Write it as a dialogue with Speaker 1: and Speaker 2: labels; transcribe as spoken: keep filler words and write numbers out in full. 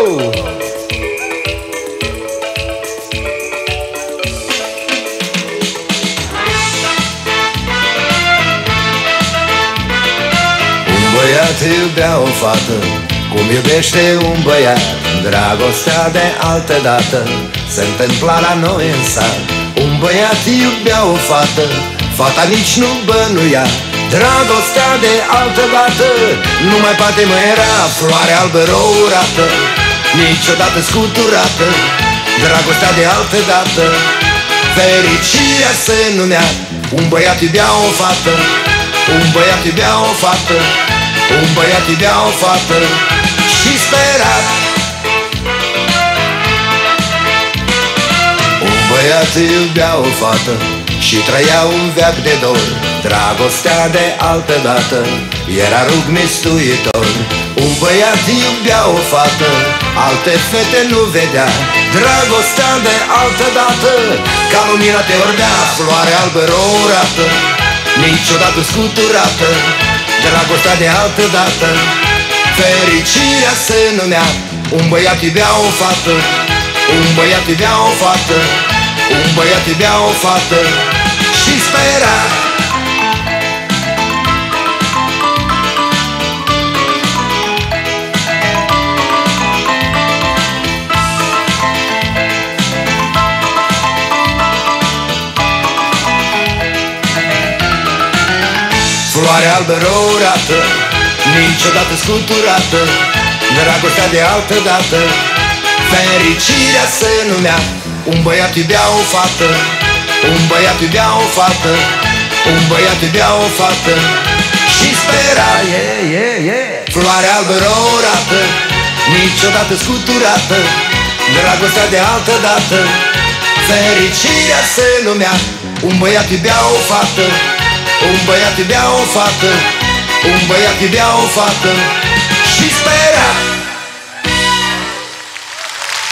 Speaker 1: Un băiat iubea o fată, cum iubește un băiat. Dragostea de altă dată se întâmpla la noi în sat. Un băiat iubea o fată, fata nici nu bănuia. Dragostea de altă dată nu mai poate mai era. Floare albă rourată, niciodată scuturată. Dragostea de altă dată, fericirea se numea. Un băiat iubea o fată, un băiat iubea o fată, un băiat iubea o fată și spera. Un băiat iubea o fată și trăia un veac de dor. Dragostea de altă dată era rug mistuitor. Un băiat iubea o fată, alte fete nu vedea. Dragostea de altă dată ca lumina te ordea. Floare albă rourată, niciodată scuturată. Dragostea de altă dată, fericirea se numea. Un băiat iubea o fată, un băiat iubea o fată, un băiat iubea o fată și spera. Floare albă rourată, niciodată scuturată. Dragostea de altă dată, fericirea se numea. Un băiat iubea o fată, un băiat iubea o fată, un băiat iubea o fată și spera. Yeah, yeah, yeah. Floare albă rourată, niciodată scuturată. Dragostea de altă dată, fericirea se numea. Un băiat iubea o fată, un băiat iubea o fată, un băiat iubea o fată și spera.